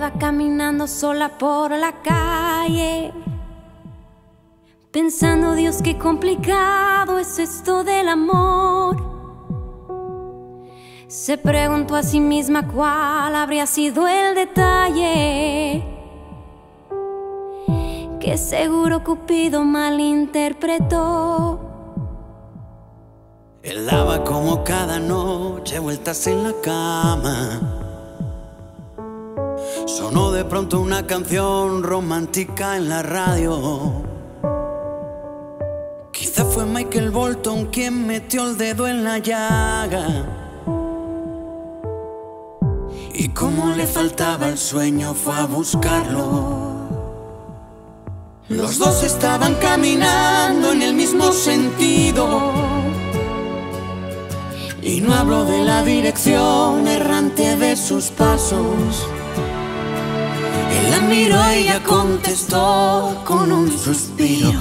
va caminando sola por la calle, pensando, Dios, qué complicado es esto del amor. Se preguntó a sí misma cuál habría sido el detalle que seguro Cupido malinterpretó. Él daba como cada noche vueltas en la cama. Sonó de pronto una canción romántica en la radio. Quizá fue Michael Bolton quien metió el dedo en la llaga. Y como le faltaba el sueño fue a buscarlo. Los dos estaban caminando en el mismo sentido. Y no hablo de la dirección errante de sus pasos. Él la miró y ella contestó con un suspiro.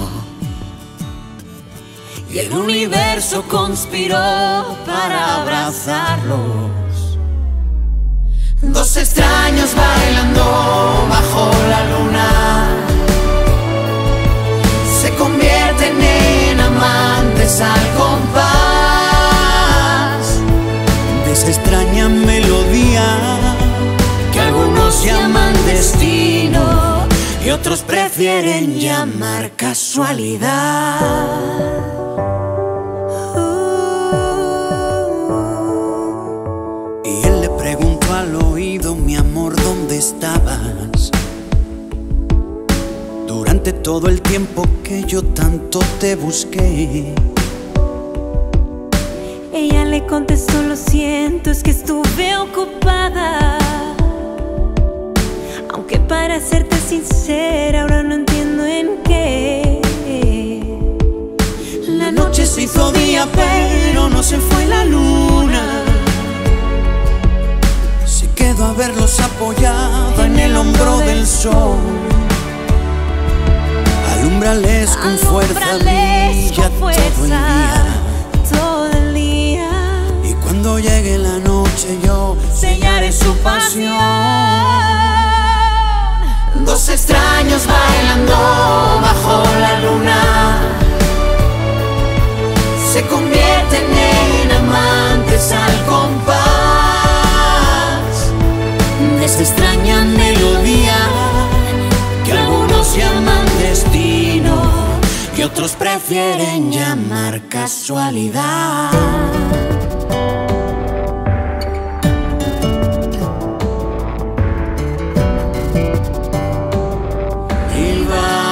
Y el universo conspiró para abrazarlos. Dos extraños bailando bajo la luna se convierten en amantes al compás de esa extraña melodía que algunos llaman destino y otros prefieren llamar casualidad. Y él le preguntó al oído: mi amor, ¿dónde estabas? Durante todo el tiempo que yo tanto te busqué. Ella le contestó: lo siento, es que estuve ocupada. Aunque para serte sincera, ahora no entiendo en qué. La noche se hizo día, pero no se fue la luna. Se quedó a verlos apoyado en el hombro del sol. Alúmbrales con fuerza, brilla todo el día. Y cuando llegue la noche yo sellaré su pasión. Dos extraños bailando bajo la luna se convierten en amantes al compás de esa extraña melodía que algunos llaman destino y otros prefieren llamar casualidad. Y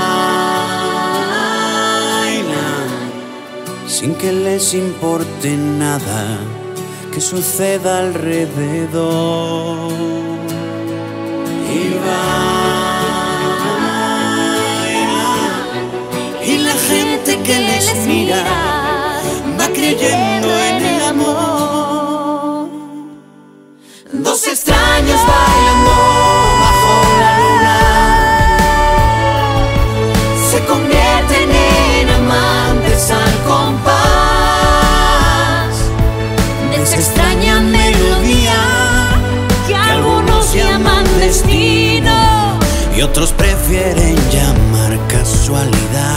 bailan sin que les importe nada que suceda alrededor. Y la gente que les mira va creyendo en el amor. Dos extraños bailando bajo la luna se convierten en amantes al compás de esa extraña melodía que algunos llaman destino y otros prefieren llamar casualidad.